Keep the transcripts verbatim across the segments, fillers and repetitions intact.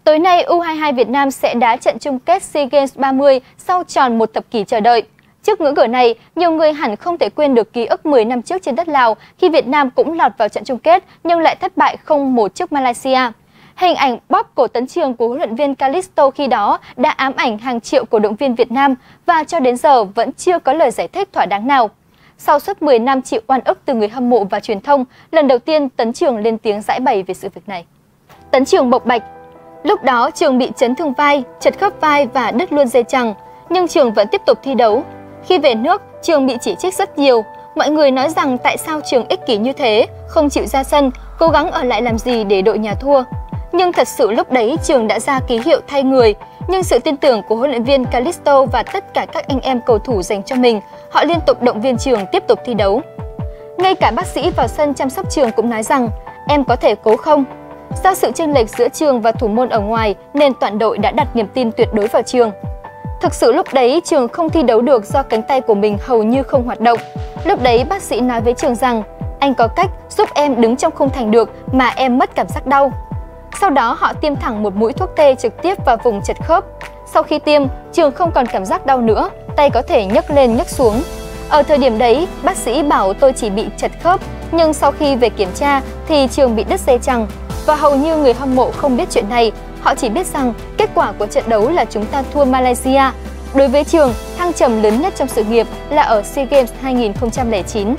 Tối nay, U hai hai Việt Nam sẽ đá trận chung kết SEA Games ba mươi sau tròn một thập kỷ chờ đợi. Trước ngưỡng cửa này, nhiều người hẳn không thể quên được ký ức mười năm trước trên đất Lào khi Việt Nam cũng lọt vào trận chung kết nhưng lại thất bại không một trước Malaysia. Hình ảnh bóp cổ tấn trường của huấn luyện viên Calisto khi đó đã ám ảnh hàng triệu cổ động viên Việt Nam và cho đến giờ vẫn chưa có lời giải thích thỏa đáng nào. Sau suốt mười năm chịu oan ức từ người hâm mộ và truyền thông, lần đầu tiên Tấn Trường lên tiếng giải bày về sự việc này. Tấn Trường bộc bạch: lúc đó Trường bị chấn thương vai, chật khớp vai và đứt luôn dây chằng, nhưng Trường vẫn tiếp tục thi đấu. Khi về nước, Trường bị chỉ trích rất nhiều. Mọi người nói rằng tại sao Trường ích kỷ như thế, không chịu ra sân, cố gắng ở lại làm gì để đội nhà thua. Nhưng thật sự lúc đấy Trường đã ra ký hiệu thay người, nhưng sự tin tưởng của huấn luyện viên Calisto và tất cả các anh em cầu thủ dành cho mình, họ liên tục động viên Trường tiếp tục thi đấu. Ngay cả bác sĩ vào sân chăm sóc Trường cũng nói rằng, em có thể cố không? Do sự chênh lệch giữa Trường và thủ môn ở ngoài nên toàn đội đã đặt niềm tin tuyệt đối vào Trường. Thực sự lúc đấy Trường không thi đấu được do cánh tay của mình hầu như không hoạt động. Lúc đấy bác sĩ nói với Trường rằng, anh có cách giúp em đứng trong khung thành được mà em mất cảm giác đau. Sau đó họ tiêm thẳng một mũi thuốc tê trực tiếp vào vùng chật khớp. Sau khi tiêm, Trường không còn cảm giác đau nữa, tay có thể nhấc lên nhấc xuống. Ở thời điểm đấy, bác sĩ bảo tôi chỉ bị chật khớp, nhưng sau khi về kiểm tra thì Trường bị đứt dây chằng. Và hầu như người hâm mộ không biết chuyện này, họ chỉ biết rằng kết quả của trận đấu là chúng ta thua Malaysia. Đối với Trường, thăng trầm lớn nhất trong sự nghiệp là ở SEA Games hai nghìn không trăm lẻ chín.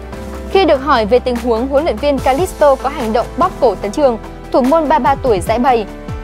Khi được hỏi về tình huống huấn luyện viên Calisto có hành động bóp cổ Tấn Trường, thủ môn ba mươi ba tuổi giải bày: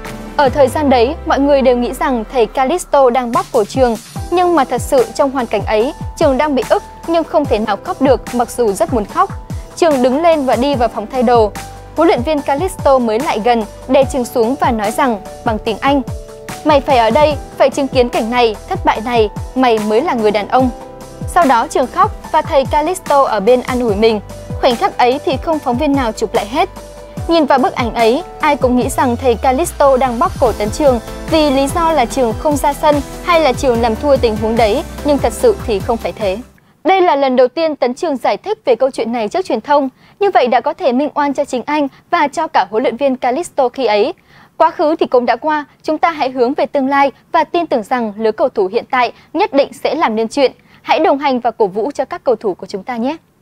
ở thời gian đấy, mọi người đều nghĩ rằng thầy Calisto đang bóp cổ Trường, nhưng mà thật sự trong hoàn cảnh ấy, Trường đang bị ức nhưng không thể nào khóc được mặc dù rất muốn khóc. Trường đứng lên và đi vào phòng thay đồ. Huấn luyện viên Calisto mới lại gần, đè Trường xuống và nói rằng bằng tiếng Anh: mày phải ở đây, phải chứng kiến cảnh này, thất bại này, mày mới là người đàn ông. Sau đó Trường khóc và thầy Calisto ở bên an ủi mình. Khoảnh khắc ấy thì không phóng viên nào chụp lại hết. Nhìn vào bức ảnh ấy, ai cũng nghĩ rằng thầy Calisto đang bóp cổ Tấn Trường vì lý do là Trường không ra sân hay là Trường làm thua tình huống đấy, nhưng thật sự thì không phải thế. Đây là lần đầu tiên Tấn Trường giải thích về câu chuyện này trước truyền thông, như vậy đã có thể minh oan cho chính anh và cho cả huấn luyện viên Calisto khi ấy. Quá khứ thì cũng đã qua, chúng ta hãy hướng về tương lai và tin tưởng rằng lứa cầu thủ hiện tại nhất định sẽ làm nên chuyện. Hãy đồng hành và cổ vũ cho các cầu thủ của chúng ta nhé!